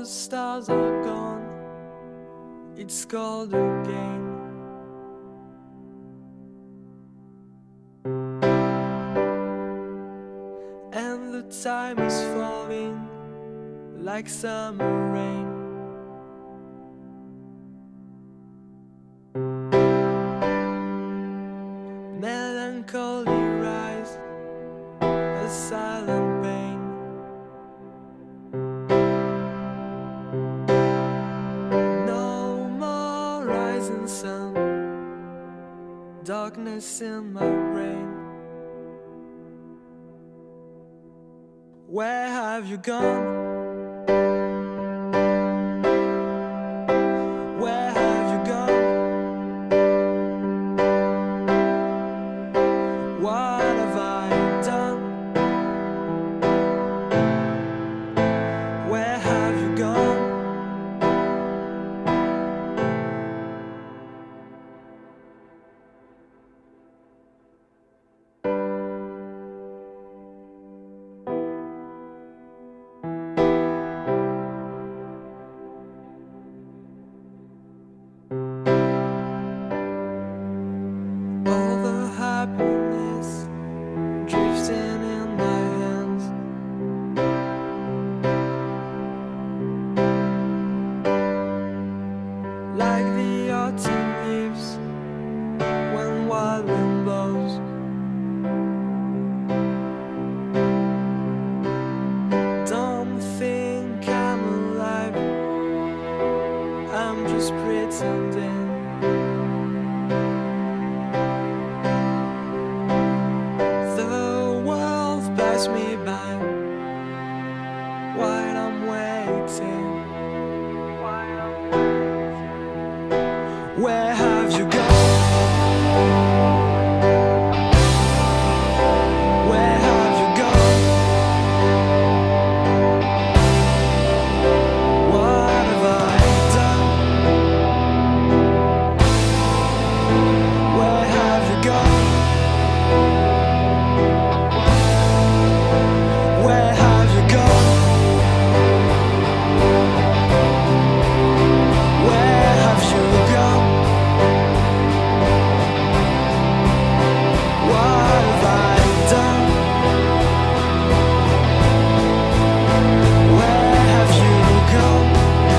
stars are gone, it's called a game. And the time is falling like summer rain. Melancholy rise, a silent pain. No more rising sun, darkness in my brain. Where have you gone? Where have you gone? What have I done? Where have you gone? All the happiness drifting in my hands, like the autumn leaves when wild wind blows. Don't think I'm alive, I'm just pretending. The world passed me by while I'm waiting. Where have you gone? Where have you gone? What have I done? Where have you gone? Where have you gone? Where have you gone? What have I done? Where have you gone?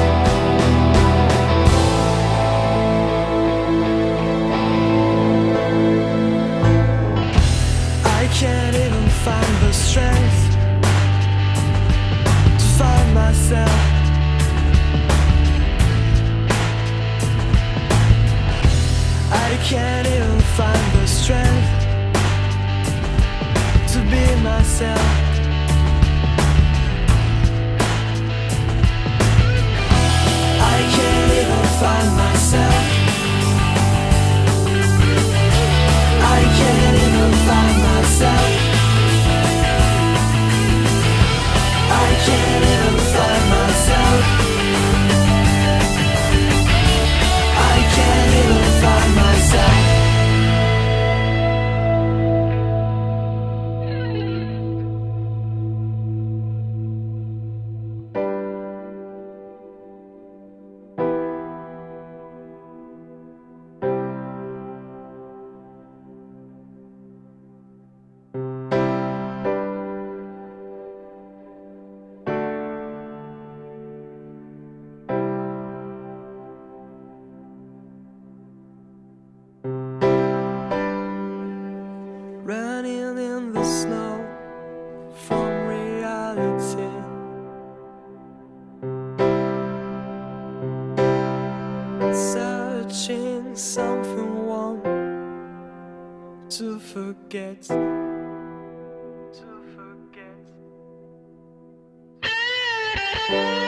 I can't even find the strength to find myself. I can't even find the strength to be myself. I can't even find myself. I can't even find myself. I can't even find myself. I can't even find myself. Running in the snow from reality, searching something warm to forget. To forget.